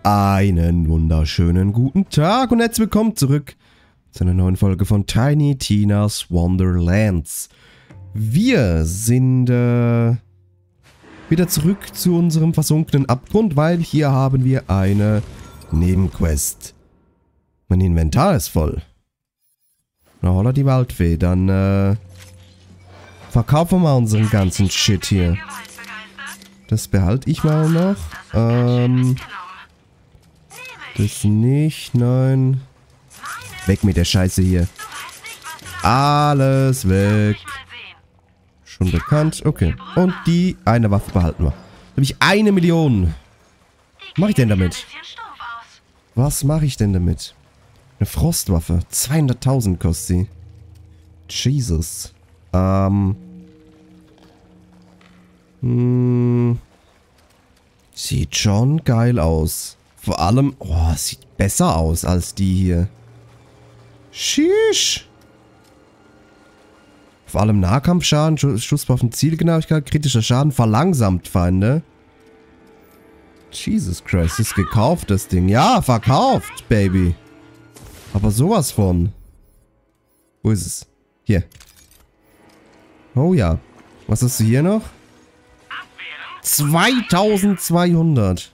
Einen wunderschönen guten Tag und herzlich willkommen zurück zu einer neuen Folge von Tiny Tina's Wonderlands. Wir sind wieder zurück zu unserem versunkenen Abgrund, weil hier haben wir eine Nebenquest. Mein Inventar ist voll. Na holla die Waldfee, dann verkaufen wir unseren ganzen Shit hier. Das behalte ich mal noch. Das nicht, nein. Weg mit der Scheiße hier. Alles weg. Schon bekannt, okay. Und die eine Waffe behalten wir. Da habe ich 1 Million. Was mache ich denn damit? Was mache ich denn damit? Eine Frostwaffe. 200.000 kostet sie. Jesus. Sieht schon geil aus. Vor allem, oh, sieht besser aus als die hier. Sheesh. Vor allem Nahkampfschaden, Schusswaffen, Zielgenauigkeit, kritischer Schaden, verlangsamt Feinde. Jesus Christ, ist gekauft das Ding. Ja, verkauft, Baby. Aber sowas von. Wo ist es? Hier. Oh ja. Was hast du hier noch? 2200.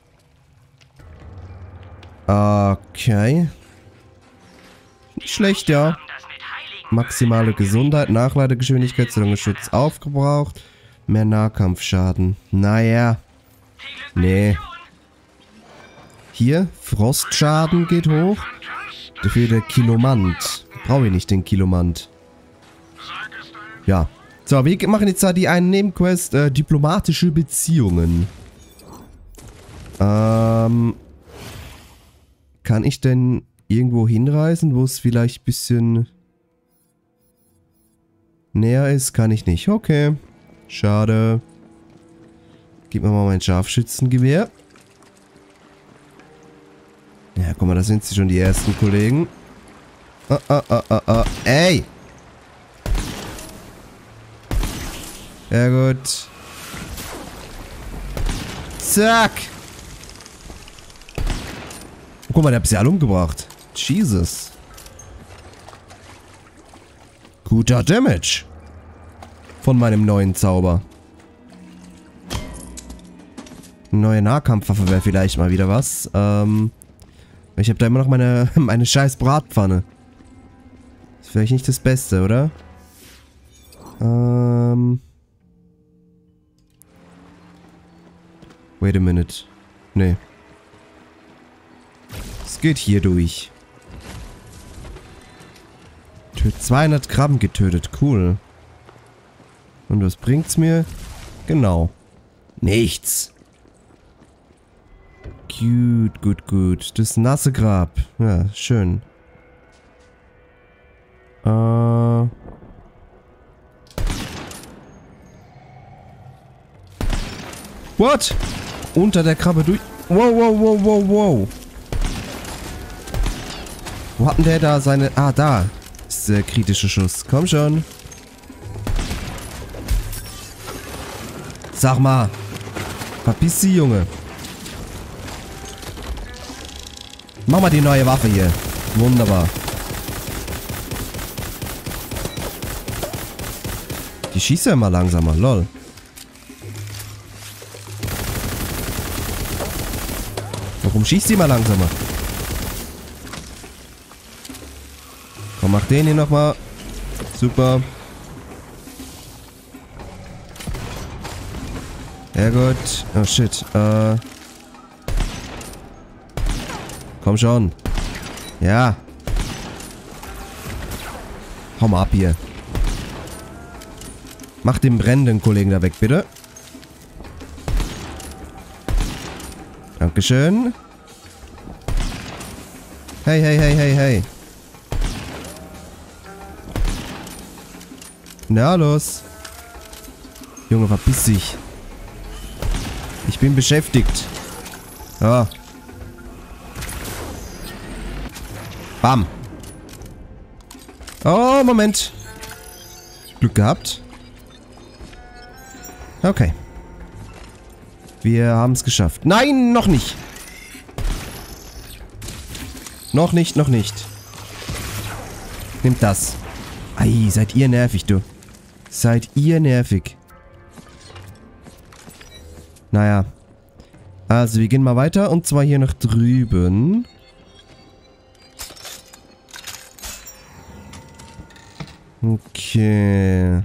Okay. Nicht schlecht, ja. Maximale Gesundheit, Nachladegeschwindigkeit, solange Schutz aufgebraucht. Mehr Nahkampfschaden. Naja. Nee. Hier, Frostschaden geht hoch. Dafür der Kilomant. Brauche ich nicht den Kilomant. Ja. So, wir machen jetzt da die eine Nebenquest, diplomatische Beziehungen. Kann ich denn irgendwo hinreisen, wo es vielleicht ein bisschen näher ist? Kann ich nicht. Okay. Schade. Gib mir mal mein Scharfschützengewehr. Ja, guck mal, da sind sie schon die ersten Kollegen. Ey! Ja gut. Zack! Guck mal, der hat sie alle umgebracht. Jesus. Guter Damage. Von meinem neuen Zauber. Neue Nahkampfwaffe wäre vielleicht mal wieder was. Ich habe da immer noch meine scheiß Bratpfanne. Ist vielleicht nicht das Beste, oder? Wait a minute. Nee. Es geht hier durch. 200 Gramm getötet. Cool. Und was bringt's mir? Genau. Nichts. Gut, gut, gut. Das nasse Grab. Ja, schön. What? Unter der Krabbe durch. Wow, wow, wow, wow, wow. Wo hat denn der da seine... Ah, da. Ist der kritische Schuss. Komm schon. Sag mal. Verpiss sie, Junge. Mach mal die neue Waffe hier. Wunderbar. Die schießt ja immer langsamer. Lol. Warum schießt die mal langsamer? Komm, mach den hier nochmal. Super. Ja gut. Oh shit. Komm schon. Ja. Hau mal ab hier. Mach den brennenden Kollegen da weg, bitte. Dankeschön. Hey, hey, hey, hey, hey. Na los. Junge, verpiss dich. Ich bin beschäftigt. Ja. Bam. Oh, Moment. Glück gehabt. Okay. Wir haben es geschafft. Nein, noch nicht. Noch nicht, noch nicht. Nimmt das. Ei, seid ihr nervig, du. Seid ihr nervig. Naja. Also, wir gehen mal weiter. Und zwar hier nach drüben. Okay.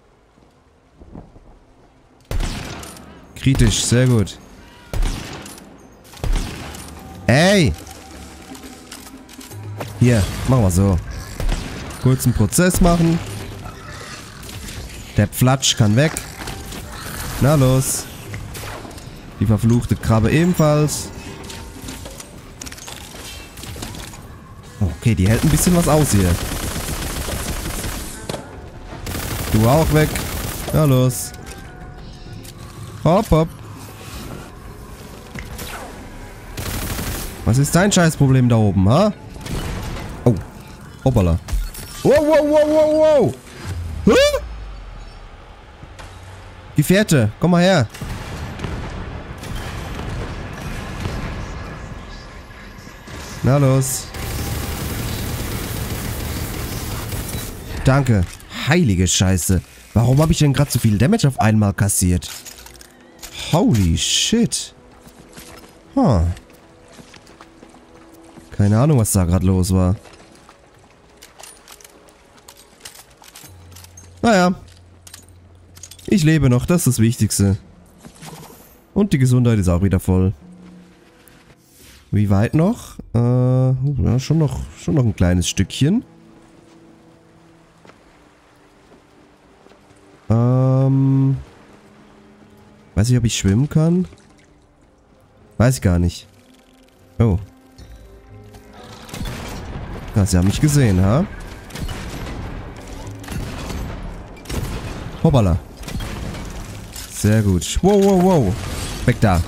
Kritisch, sehr gut. Ey! Hier, machen wir so. Kurzen Prozess machen. Der Pflatsch kann weg. Na los. Die verfluchte Krabbe ebenfalls. Okay, die hält ein bisschen was aus hier. Du auch weg. Na los. Hopp, hopp. Was ist dein Scheißproblem da oben, ha? Oh. Hoppala. Wow, wow, wow, wow, wow. Huh? Gefährte, komm mal her. Na los. Danke. Heilige Scheiße. Warum habe ich denn gerade so viel Damage auf einmal kassiert? Holy shit. Huh. Keine Ahnung, was da gerade los war. Naja. Ich lebe noch, das ist das Wichtigste. Und die Gesundheit ist auch wieder voll. Wie weit noch? Ja, schon noch ein kleines Stückchen. Weiß ich, ob ich schwimmen kann? Weiß ich gar nicht. Oh. Ja, sie haben mich gesehen, ha? Hoppala. Sehr gut. Wow, wow, wow. Weg da.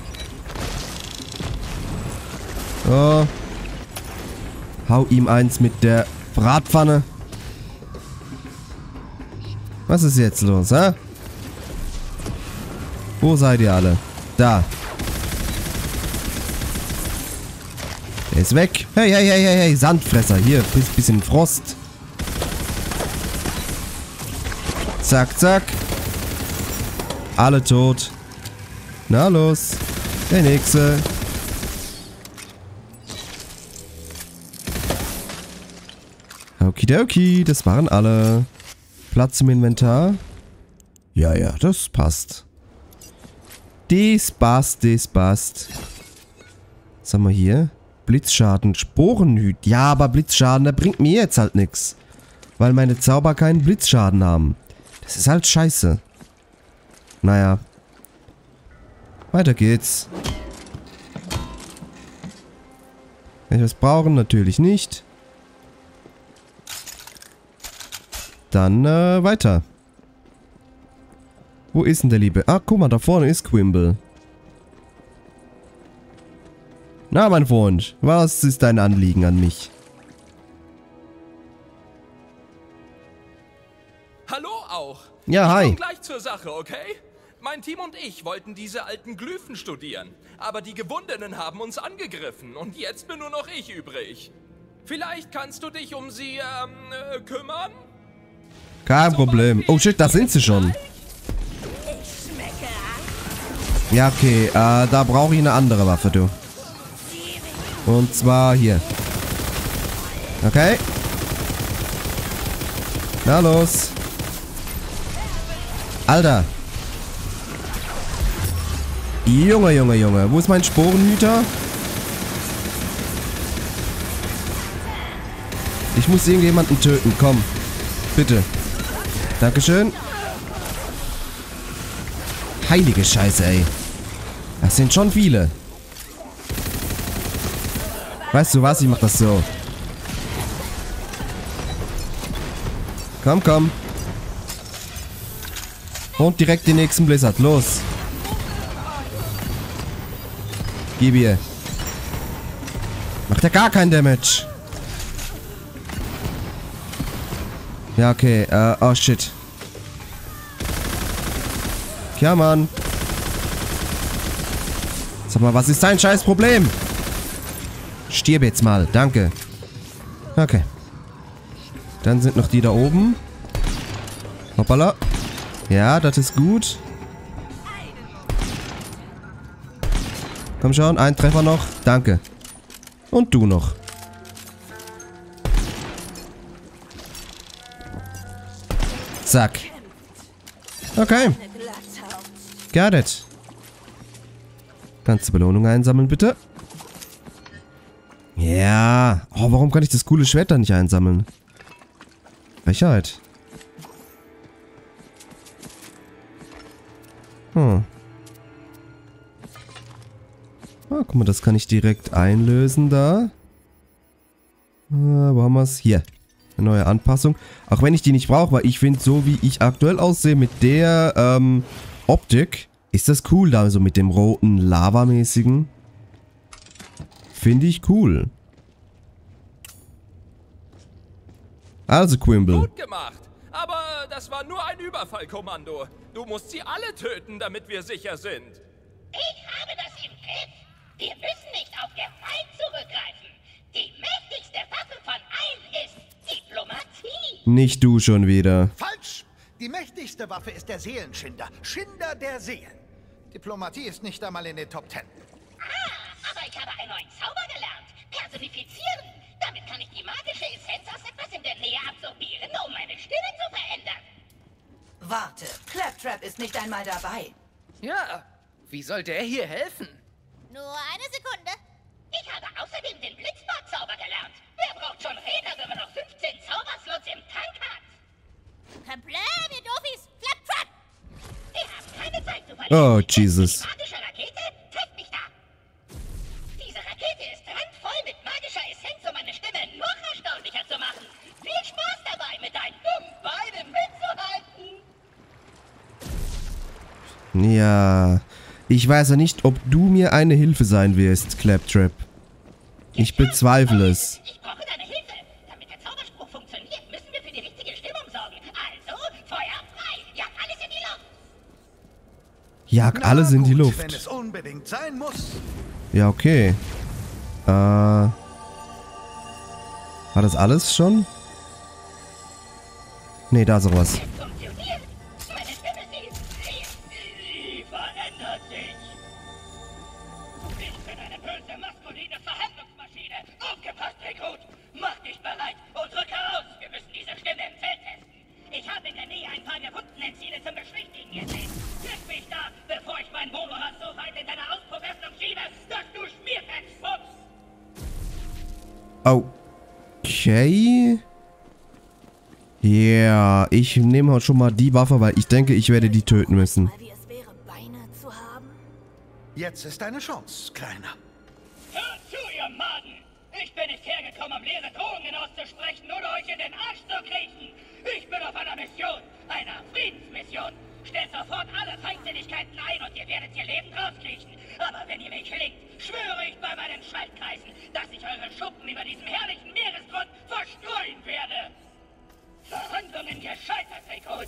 Oh. Hau ihm eins mit der Bratpfanne. Was ist jetzt los, hä? Wo seid ihr alle? Da. Der ist weg. Hey, hey, hey, hey, hey. Sandfresser. Hier, bisschen Frost. Zack, zack. Alle tot. Na los. Der nächste. Okidoki, das waren alle. Platz im Inventar. Ja, ja, das passt. Das passt, das passt. Was haben wir hier? Blitzschaden, Sporenhüt. Ja, aber Blitzschaden, der bringt mir jetzt halt nichts. Weil meine Zauber keinen Blitzschaden haben. Das ist halt scheiße. Naja. Weiter geht's. Kann ich was brauchen? Natürlich nicht. Dann, weiter. Wo ist denn der Liebe? Ah, guck mal, da vorne ist Quimble. Na, mein Freund, was ist dein Anliegen an mich? Hallo auch. Ja, hi. Ich komm gleich zur Sache, okay? Mein Team und ich wollten diese alten Glyphen studieren, aber die Gewundenen haben uns angegriffen und jetzt bin nur noch ich übrig. Vielleicht kannst du dich um sie, kümmern? Kein Problem. Oh shit, da sind sie schon. Ja, okay. Da brauche ich eine andere Waffe, du. Und zwar hier. Okay. Na los. Alter. Junge, Junge, Junge. Wo ist mein Sporenhüter? Ich muss irgendjemanden töten. Komm. Bitte. Dankeschön. Heilige Scheiße, ey. Das sind schon viele. Weißt du was? Ich mach das so. Komm, komm. Und direkt den nächsten Blizzard. Los. Gib ihr. Macht ja gar keinen Damage. Ja, okay. Oh, shit. Ja, Mann. Sag mal, was ist dein scheiß Problem? Stirb jetzt mal. Danke. Okay. Dann sind noch die da oben. Hoppala. Ja, das ist gut. Komm schon, ein Treffer noch. Danke. Und du noch. Zack. Okay. Got it. Kannst du Belohnung einsammeln, bitte? Ja. Oh, warum kann ich das coole Schwert da nicht einsammeln? Frechheit. Hm. Ah, guck mal, das kann ich direkt einlösen da. Wo haben wir es? Hier. Eine neue Anpassung. Auch wenn ich die nicht brauche, weil ich finde, so wie ich aktuell aussehe mit der Optik, ist das cool da, so mit dem roten Lava-mäßigen. Finde ich cool. Also, Quimble. Gut gemacht. Aber das war nur ein Überfallkommando. Du musst sie alle töten, damit wir sicher sind. Ich habe das im Griff. Wir müssen nicht auf Gewalt zurückgreifen. Die mächtigste Waffe von allen ist Diplomatie. Nicht du schon wieder. Falsch! Die mächtigste Waffe ist der Seelenschinder. Schinder der Seelen. Diplomatie ist nicht einmal in den Top 10. Aber ich habe einen neuen Zauber gelernt. Personifizieren. Damit kann ich die magische Essenz aus etwas in der Nähe absorbieren, um meine Stimme zu verändern. Warte, Claptrap ist nicht einmal dabei. Ja, wie soll der hier helfen? Nur eine Sekunde. Ich habe außerdem den Blitzbad-Zauber gelernt. Wer braucht schon Räder, wenn man noch 15 Zauberslots im Tank hat? Problem, ihr Doofis! Claptrap! Wir haben keine Zeit zu verlieren. Oh, Jesus. Die magische Rakete trifft mich da. Diese Rakete ist randvoll mit magischer Essenz, um meine Stimme noch erstaunlicher zu machen. Viel Spaß dabei, mit deinen dummen Beinen mitzuhalten. Ja. Ich weiß ja nicht, ob du mir eine Hilfe sein wirst, Claptrap. Ich bezweifle es. Ich brauche deine Hilfe. Damit der Zauberspruch funktioniert, müssen wir für die richtige Stimmung sorgen. Also, Feuer frei. Jagt alles in die Luft. Jag alles in die Wenn Luft. es unbedingt sein muss. Ja, okay. War das alles schon? Nee, da ist noch was. Funktioniert. Meine Stimme, sie verändert sich. Ich bin eine böse, maskuline Verhandlungsmaschine. Aufgepasst, Rekrut. Mach dich bereit und rücke aus. Wir müssen diese Stimme im Feld testen. Ich habe in der Nähe ein paar der Wundenenziele zum Beschwichtigen gesehen. Triff mich da, bevor ich mein Motorrad so weit in deine Auspufföffnung schiebe, dass du Schmierfett spuckst. Okay. Ja, ich nehme schon mal die Waffe, weil ich denke, ich werde die töten müssen. Wie es wäre, Beine zu haben? Jetzt ist deine Chance, Kleiner. Hört zu, ihr Maden! Ich bin nicht hergekommen, um leere Drohungen auszusprechen oder euch in den Arsch zu kriechen. Ich bin auf einer Mission, einer Friedensmission. Stellt sofort alle Feindseligkeiten ein und ihr werdet hier lebend rauskriechen. Aber wenn ihr mich schlägt, schwöre ich bei meinen Schaltkreisen, dass ich eure Schuppen über diesem herrlichen Meeresgrund verstreuen werde. Verhandlungen gescheitert, Rekrut.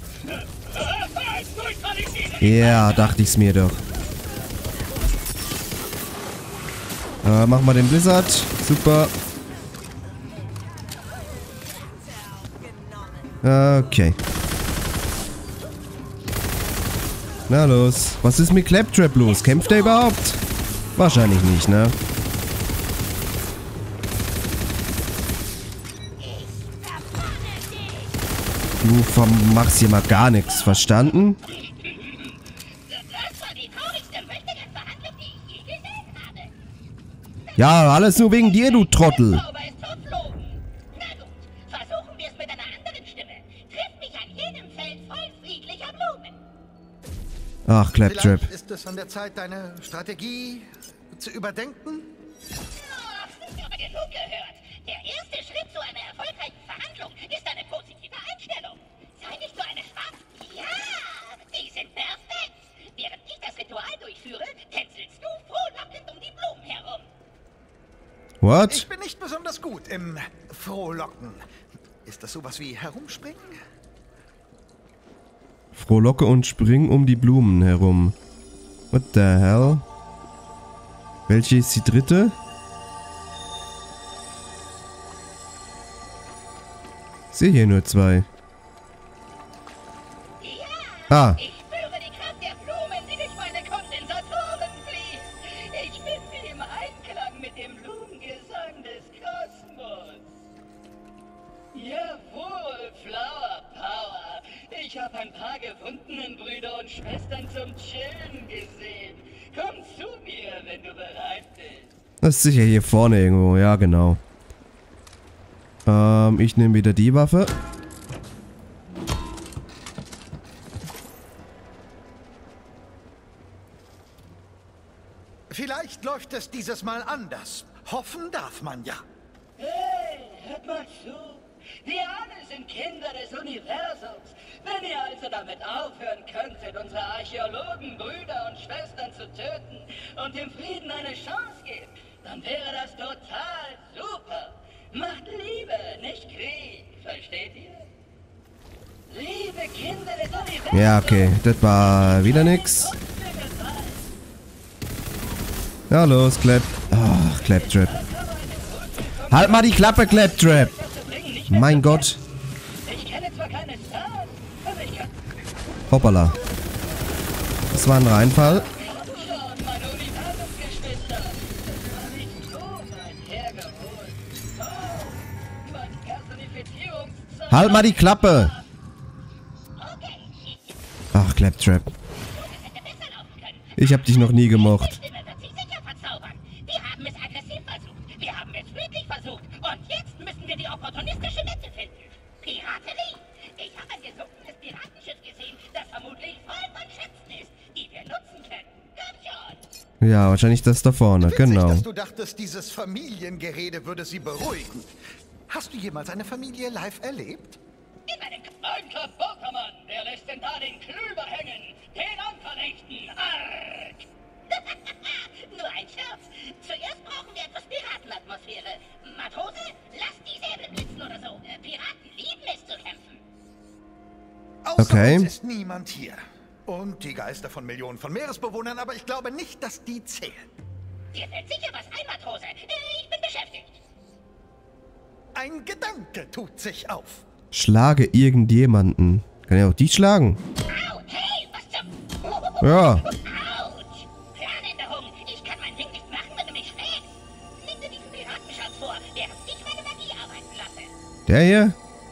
Ja, dachte ich's mir doch. Mach mal den Blizzard. Super. Okay. Na los. Was ist mit Claptrap los? Kämpft er überhaupt? Wahrscheinlich nicht, ne? Du machst hier mal gar nichts, verstanden? Das war die traurigste Möchtegern-Verhandlung, die ich je gesehen habe. Ja, alles nur wegen dir, du Trottel. Zauber ist verflogen. Na gut, versuchen wir es mit einer anderen Stimme. Triff mich an jedem Feld voll friedlicher Blumen. Ach, Claptrap. Vielleicht ist es an der Zeit, deine Strategie zu überdenken? Ach, ich habe genug gehört. Der erste Schritt zu einer erfolgreichen Verhandlung ist eine positive Einstellung. Sei nicht so eine Schwach. Ja, die sind perfekt. Während ich das Ritual durchführe, tänzelst du frohlockend um die Blumen herum. What? Ich bin nicht besonders gut im Frohlocken. Ist das sowas wie herumspringen? Frohlocke und spring um die Blumen herum. What the hell? Welche ist die dritte? Sehe hier nur 2. Ja, Ah, ich spüre die Kraft der Blumen, die durch meine Kondensatoren fließt. Ich bin wie im Einklang mit dem Blumengesang des Kosmos. Jawohl, Flower Power. Ich habe ein paar gefundenen Brüder und Schwestern zum Chillen gesehen. Komm zu mir, wenn du bereit bist. das ist sicher hier vorne irgendwo. Ja, genau. Ich nehme wieder die Waffe. Vielleicht läuft es dieses Mal anders. Hoffen darf man ja. Hey, hört mal zu. Wir alle sind Kinder des Universums. Wenn ihr also damit aufhören könntet, unsere Archäologen, Brüder und Schwestern zu töten und dem Frieden eine Chance gebt, dann wäre das total super. Macht Liebe, nicht Krieg. Versteht ihr? Liebe Kinder des Universums. Ja, okay. Das war wieder nix. Ja, los, Clap. Ach, Claptrap. Halt mal die Klappe, Claptrap. Mein Gott. Ich kenne zwar keine Stars, aber ich kann Hoppala. Das war ein Reinfall. schon, meine Universumsgeschwister. Das war nicht so weit hergeholt. Oh, mein Personifizierungszauber. Halt mal die Klappe. Ach, Claptrap. Ich hab dich noch nie gemocht. Stimme wird sich sicher verzaubern. Wir haben es aggressiv versucht. Wir haben es friedlich versucht. Und jetzt müssen wir die opportunistische Mitte finden. Piraterie. Ich habe ein gesunkenes Piratenschiff gesehen, das vermutlich voll von Schätzen ist, die wir nutzen können. Komm schon. Ja, wahrscheinlich das da vorne. Witzig, Genau. dass du dachtest, dieses Familiengerede würde sie beruhigen. Hast du jemals eine Familie live erlebt? In meinem ein Klabautermann, der lässt denn da den Klüber hängen. Den Anvernichten. Arg. Nur ein Scherz. Zuerst brauchen wir etwas Piratenatmosphäre. Matrose, lass die Säbel blitzen oder so. Piraten lieben es zu kämpfen. Außer Okay. uns ist niemand hier. Und die Geister von Millionen von Meeresbewohnern, aber ich glaube nicht, dass die zählen. Dir fällt sicher was ein, Matrose. Ich bin beschäftigt. Ein Gedanke tut sich auf. Schlage irgendjemanden. Kann ja auch die schlagen. Au, hey, was zum... Ja. Autsch. Planänderung. Ich kann mein Ding nicht machen, wenn du mich schlägst. Nimm dir diesen Piratenschatz vor, während ich meine Magie arbeiten lasse. Der hier?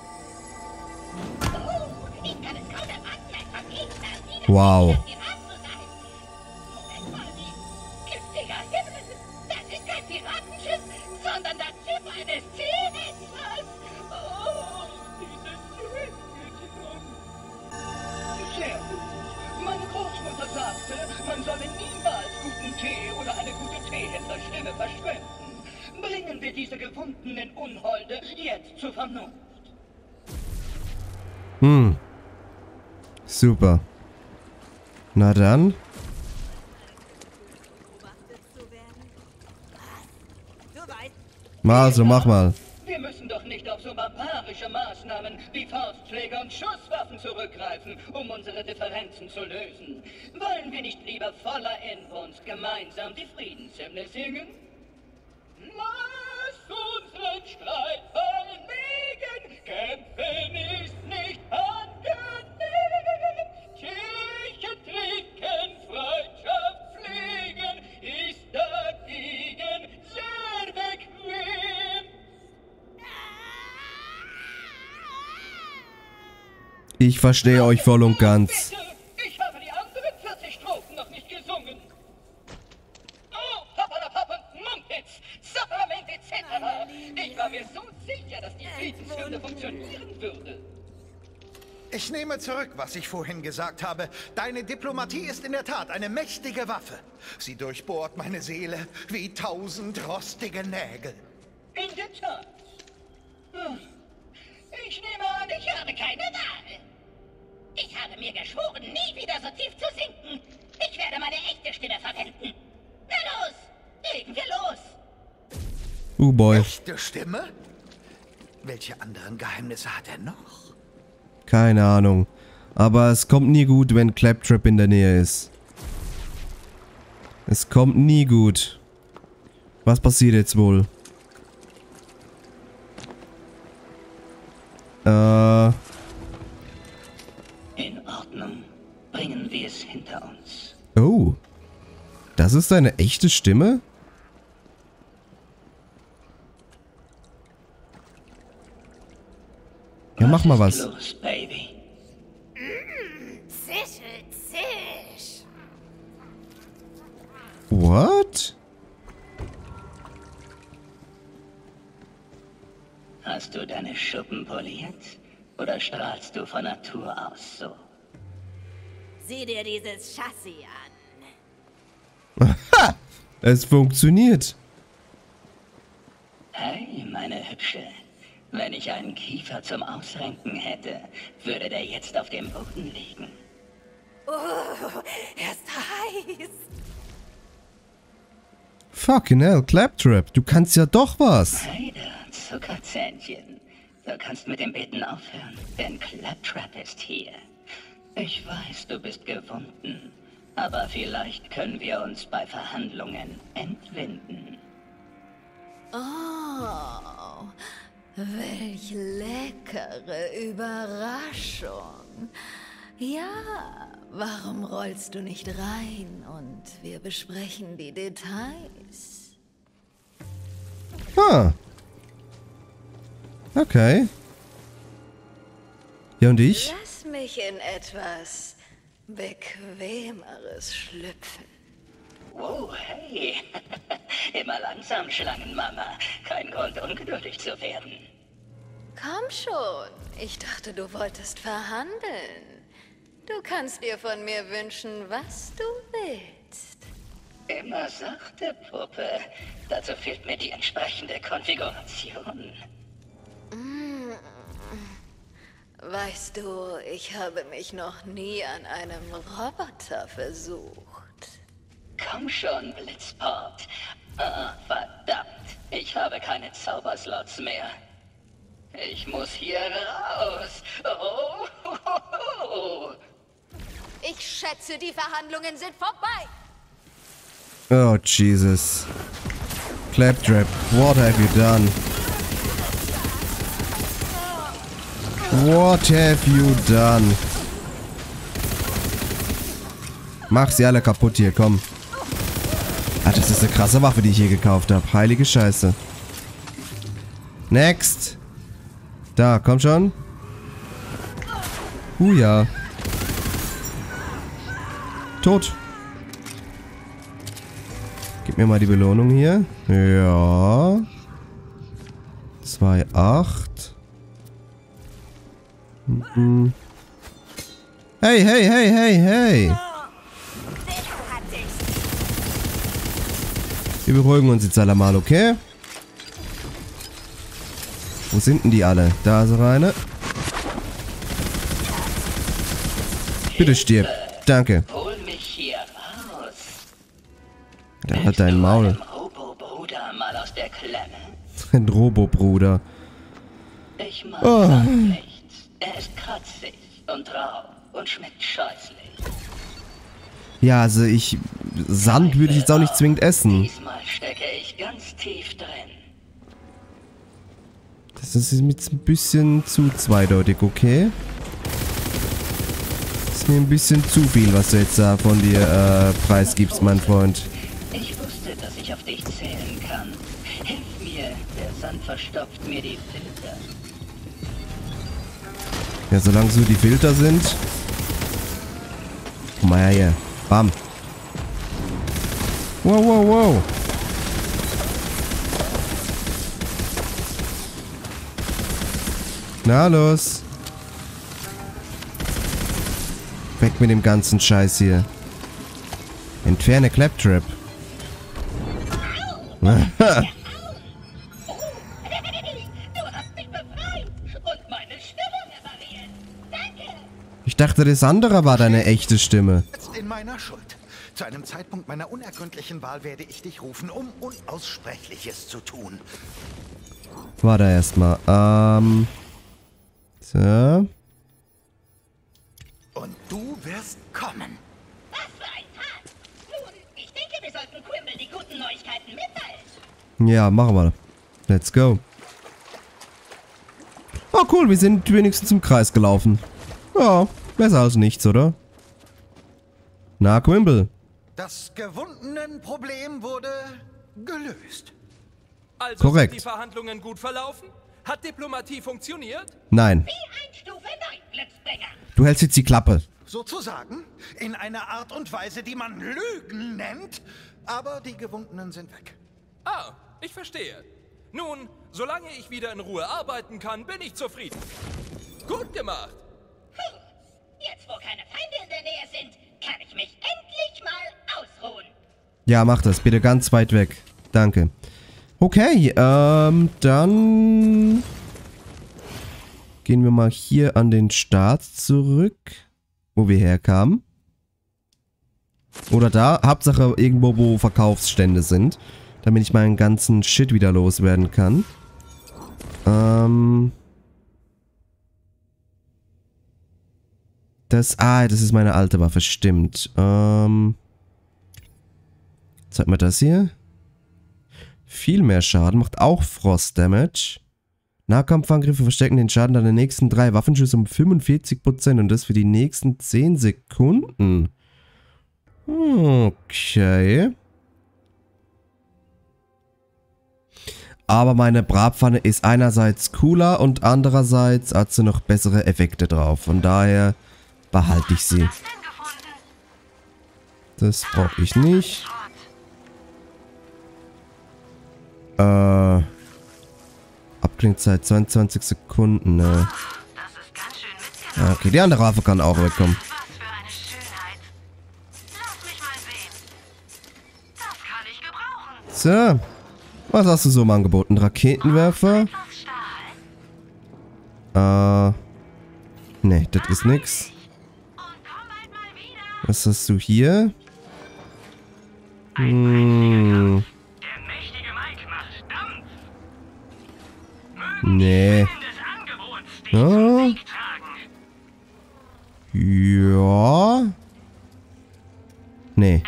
Oh, ich kann es kaum erwarten, ein Familienmitglied Wow. Pirat zu sein. Moment mal, wie giftiger Himmel. Das ist kein Piratenschiff, sondern das Schiff eines Seeretters. Oh, diese Seerettung. Sehr gut. Meine Großmutter sagte, man solle niemals guten Tee oder eine gute Teehändlerstimme verschwenden. Bringen wir diese gewundenen Unholde jetzt zur Vernunft. Super. Na dann. Also, mach mal. Wir müssen doch nicht auf so barbarische Maßnahmen wie Faustschläge und Schusswaffen zurückgreifen, um unsere Differenzen zu lösen. Wollen wir nicht lieber voller Inbrunst gemeinsam die Friedenshymne singen? Lass unseren Streit verlegen, kämpfen ist nicht angenehm. Tierchen trinken, Freundschaft pflegen, ist dagegen sehr bequem. Ich verstehe euch voll und ganz. Bitte, ich habe die anderen 40 Strophen noch nicht gesungen. Oh, Papalapap und Mumpitz, Saprament etc. Ich war mir so sicher, dass die Friedenshymne funktionieren würde. Ich nehme zurück, was ich vorhin gesagt habe. Deine Diplomatie ist in der Tat eine mächtige Waffe. Sie durchbohrt meine Seele wie 1000 rostige Nägel. In der Tat. Ich nehme an, ich habe keine Wahl. Ich habe mir geschworen, nie wieder so tief zu sinken. Ich werde meine echte Stimme verwenden. Na los, legen wir los. Boy. Echte Stimme? Welche anderen Geheimnisse hat er noch? Keine Ahnung. Aber es kommt nie gut, wenn Claptrap in der Nähe ist. Es kommt nie gut. Was passiert jetzt wohl? In Ordnung. Bringen wir es hinter uns. Oh. Das ist deine echte Stimme? Ja, mach mal was. Los, Baby. Zischel, zisch. What? Hast du deine Schuppen poliert? Oder strahlst du von Natur aus so? Sieh dir dieses Chassis an. Ha! Es funktioniert. Hey, meine Hübsche. Wenn ich einen Kiefer zum Ausrenken hätte, würde der jetzt auf dem Boden liegen. Oh, er ist heiß. Fucking hell, Claptrap, du kannst ja doch was. Hey da, Zuckerzähnchen. Du kannst mit dem Beten aufhören, denn Claptrap ist hier. Ich weiß, du bist gewunden, aber vielleicht können wir uns bei Verhandlungen entwinden. Oh, welch leckere Überraschung. Ja, warum rollst du nicht rein und wir besprechen die Details? Ah. Okay. Ja, und ich? Lass mich in etwas Bequemeres schlüpfen. Oh, hey. Immer langsam, Schlangenmama. Kein Grund, ungeduldig zu werden. Komm schon, ich dachte, du wolltest verhandeln. Du kannst dir von mir wünschen, was du willst. Immer sachte, Puppe. Dazu fehlt mir die entsprechende Konfiguration. Weißt du, ich habe mich noch nie an einem Roboter versucht. Komm schon, Blitzport. Ah, verdammt. Ich habe keine Zauberslots mehr. Ich muss hier raus. Oh. Ich schätze, die Verhandlungen sind vorbei. Oh, Jesus. Claptrap, what have you done? What have you done? Mach sie alle kaputt hier, komm. Ah, das ist eine krasse Waffe, die ich hier gekauft habe. Heilige Scheiße. Next. Da, komm schon. Ja. Tot. Gib mir mal die Belohnung hier. Ja. 2,8. Hey. Wir beruhigen uns jetzt alle mal, okay? Wo sind denn die alle? Da ist eine. Bitte stirb. Danke. Hol mich hier raus. Der hat dein Maul. Meinem Robo-Bruder mal aus der Klemme. Ein Robo-Bruder. Ich mag Sand nicht. Er ist kratzig und rau und schmeckt scheußlich. Ja, also Sand würde ich jetzt auch nicht zwingend essen. Diesmal stecke ich ganz tief drin. Das ist mir jetzt ein bisschen zu zweideutig, okay? Das ist mir ein bisschen zu viel, was du jetzt da von dir preisgibst, mein Freund. Ich wusste, dass ich auf dich zählen kann. Hilf mir, der Sand verstopft mir die Filter. Ja, solange so die Filter sind. Komm mal her hier. Bam. Wow. Na los. Weg mit dem ganzen Scheiß hier. Entferne Claptrap. Du hast mich befreit und meine Stimme repariert. Danke. Ich dachte, das andere war deine echte Stimme. Jetzt in meiner Schuld. Zu einem Zeitpunkt meiner unergründlichen Wahl werde ich dich rufen, um Unaussprechliches zu tun. Warte erstmal. So. Und du wirst kommen. Was für ein Tag. Nun, ich denke, wir sollten Quimble die guten Neuigkeiten mitteilen. Ja, machen wir. Let's go. Oh, cool, wir sind wenigstens im Kreis gelaufen. Ja, besser als nichts, oder? Na, Quimble. Das Gewundenen-Problem wurde gelöst. Also Korrekt. sind die Verhandlungen gut verlaufen? Hat Diplomatie funktioniert? Nein. Wie ein Stufe 9, Glücksbringer. Du hältst jetzt die Klappe. Sozusagen in einer Art und Weise, die man Lügen nennt. Aber die Gewundenen sind weg. Ah, ich verstehe. Nun, solange ich wieder in Ruhe arbeiten kann, bin ich zufrieden. Gut gemacht. Jetzt, wo keine Feinde in der Nähe sind, kann ich mich endlich mal ausruhen. Ja, mach das. Bitte ganz weit weg. Danke. Okay, dann gehen wir mal hier an den Start zurück, wo wir herkamen. Oder da. Hauptsache irgendwo, wo Verkaufsstände sind. Damit ich meinen ganzen Shit wieder loswerden kann. Das ist meine alte Waffe, stimmt. Zeig mal das hier. Viel mehr Schaden, macht auch Frost Damage. Nahkampfangriffe verstärken den Schaden deiner nächsten 3 Waffenschüsse um 45% und das für die nächsten 10 Sekunden. Okay. Aber meine Bratpfanne ist einerseits cooler und andererseits hat sie noch bessere Effekte drauf. Von daher behalte ich sie. Das brauche ich nicht. Abklingzeit 22 Sekunden, ne. Okay, die andere Waffe kann auch wegkommen. So. Was hast du so im Angebot? Ein Raketenwerfer? Ne, das ist nix. Was hast du hier? Nee. Ja. Ja. Nee.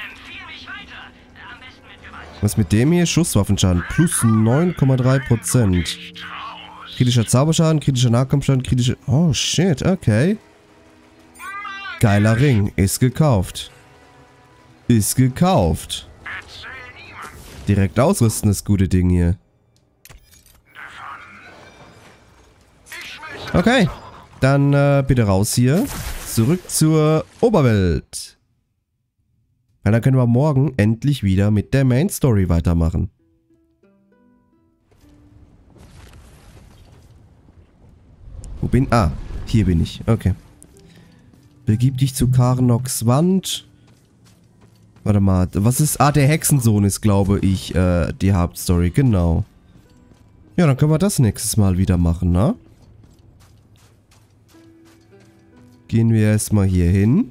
Was mit dem hier? Schusswaffenschaden. Plus 9,3%. Kritischer Zauberschaden, kritischer Nahkampfschaden, kritischer... Oh, shit, okay. Geiler Ring. Ist gekauft. Ist gekauft. Direkt ausrüsten, das gute Ding hier. Okay. Dann bitte raus hier. Zurück zur Oberwelt. Ja, dann können wir morgen endlich wieder mit der Main Story weitermachen. Wo bin... Ah, hier bin ich. Okay. Begib dich zu Karnoks Wand. Warte mal, was ist... Ah, der Hexensohn ist, glaube ich, die Hauptstory. Genau. Ja, dann können wir das nächstes Mal wieder machen, ne? Gehen wir erstmal hier hin.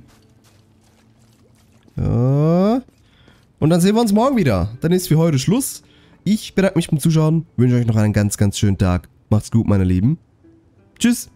Ja. Und dann sehen wir uns morgen wieder. Dann ist für heute Schluss. Ich bedanke mich beim Zuschauen. Wünsche euch noch einen ganz, ganz schönen Tag. Macht's gut, meine Lieben. Tschüss.